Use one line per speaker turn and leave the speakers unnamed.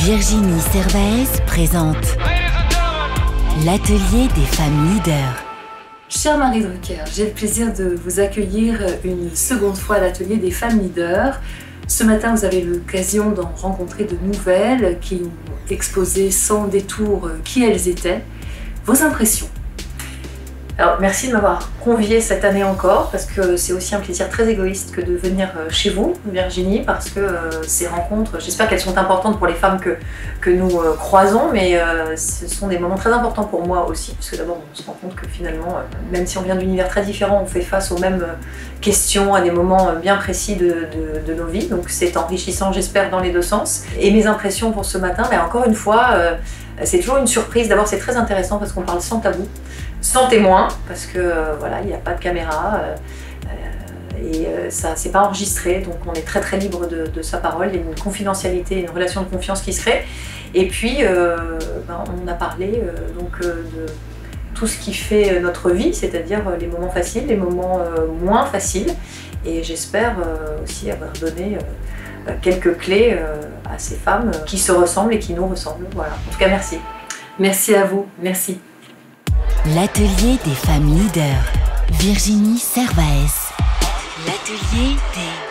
Virginie Servaes présente l'Atelier des femmes leaders.
Chère Marie Drucker, j'ai le plaisir de vous accueillir une seconde fois à l'Atelier des femmes leaders. Ce matin, vous avez l'occasion d'en rencontrer de nouvelles qui ont exposé sans détour qui elles étaient. Vos impressions? Alors, merci de m'avoir conviée cette année encore, parce que c'est aussi un plaisir très égoïste que de venir chez vous, Virginie, parce que ces rencontres, j'espère qu'elles sont importantes pour les femmes que nous croisons, mais ce sont des moments très importants pour moi aussi, parce que d'abord on se rend compte que finalement, même si on vient d'univers très différents, on fait face aux mêmes questions à des moments bien précis de nos vies, donc c'est enrichissant, j'espère, dans les deux sens. Et mes impressions pour ce matin, mais encore une fois, c'est toujours une surprise. D'abord, c'est très intéressant parce qu'on parle sans tabou, sans témoin, parce que voilà, il n'y a pas de caméra et ça c'est pas enregistré, donc on est très très libre de sa parole. Il y a une confidentialité, une relation de confiance qui se crée. Et puis on a parlé de tout ce qui fait notre vie, c'est-à-dire les moments faciles, les moments moins faciles, et j'espère aussi avoir donné quelques clés à ces femmes qui se ressemblent et qui nous ressemblent. Voilà. En tout cas, merci. Merci à vous. Merci.
L'Atelier des femmes leaders. Virginie Servaes. L'Atelier des